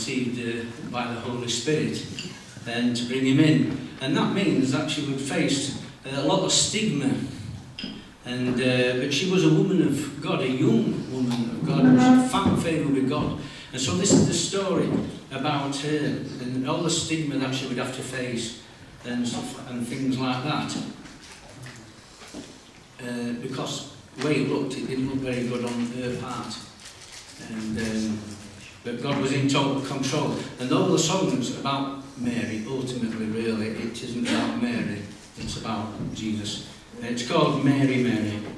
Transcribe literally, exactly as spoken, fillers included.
received uh, by the Holy Spirit, and to bring him in. And that means that she would face a lot of stigma. And uh, but she was a woman of God, a young woman of God, who was found favour with God. And so this is the story about her and all the stigma that she would have to face and stuff and things like that. Uh, because the way it looked, it didn't look very good on her part. And um, but God was in total control. And all the songs about Mary, ultimately, really, it isn't about Mary, it's about Jesus. It's called Mary, Mary.